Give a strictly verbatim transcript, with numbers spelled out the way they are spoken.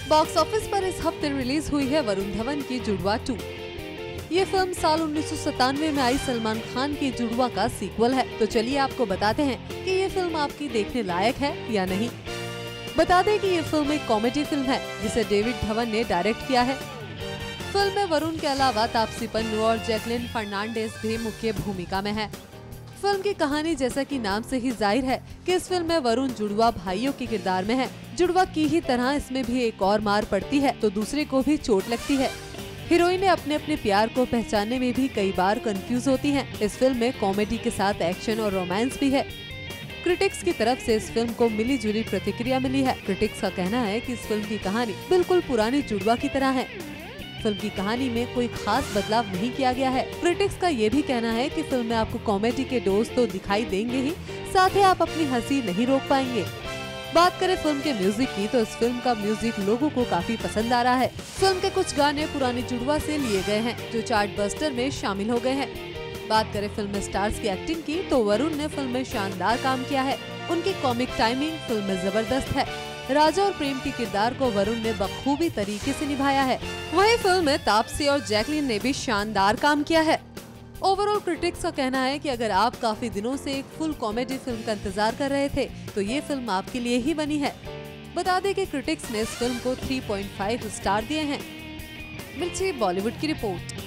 Box office पर इस हफ्ते रिलीज हुई है वरुण धवन की जुड़वा टू। ये फिल्म साल उन्नीस सौ सतानवे में आई सलमान खान की जुड़वा का सीक्वल है। तो चलिए आपको बताते हैं कि ये फिल्म आपकी देखने लायक है या नहीं। बता दें कि ये फिल्म एक कॉमेडी फिल्म है जिसे डेविड धवन ने डायरेक्ट किया है। फिल्म में वरुण के अलावा तापसी पन्नू और जैकलिन फर्नांडिस भी मुख्य भूमिका में है। फिल्म की कहानी जैसा कि नाम से ही जाहिर है कि इस फिल्म में वरुण जुड़वा भाइयों के किरदार में है। जुड़वा की ही तरह इसमें भी एक और मार पड़ती है तो दूसरे को भी चोट लगती है। हीरोइनें अपने अपने प्यार को पहचानने में भी कई बार कंफ्यूज होती हैं। इस फिल्म में कॉमेडी के साथ एक्शन और रोमांस भी है। क्रिटिक्स की तरफ से इस फिल्म को मिली जुली प्रतिक्रिया मिली है। क्रिटिक्स का कहना है कि इस फिल्म की कहानी बिल्कुल पुरानी जुड़वा की तरह है। फिल्म की कहानी में कोई खास बदलाव नहीं किया गया है। क्रिटिक्स का ये भी कहना है कि फिल्म में आपको कॉमेडी के डोज तो दिखाई देंगे ही, साथ ही आप अपनी हंसी नहीं रोक पाएंगे। बात करें फिल्म के म्यूजिक की तो इस फिल्म का म्यूजिक लोगों को काफी पसंद आ रहा है। फिल्म के कुछ गाने पुरानी जुड़वा से लिए गए हैं जो चार्ट बस्टर में शामिल हो गए हैं। बात करें फिल्म स्टार्स की एक्टिंग की तो वरुण ने फिल्म में शानदार काम किया है। उनकी कॉमिक टाइमिंग फिल्म में जबरदस्त है। राजा और प्रेम के किरदार को वरुण ने बखूबी तरीके से निभाया है। वहीं फिल्म में तापसी और जैकलिन ने भी शानदार काम किया है। ओवरऑल क्रिटिक्स का कहना है कि अगर आप काफी दिनों से एक फुल कॉमेडी फिल्म का इंतजार कर रहे थे तो ये फिल्म आपके लिए ही बनी है। बता दें कि क्रिटिक्स ने इस फिल्म को तीन पॉइंट पाँच स्टार दिए हैं। मिर्ची बॉलीवुड की रिपोर्ट।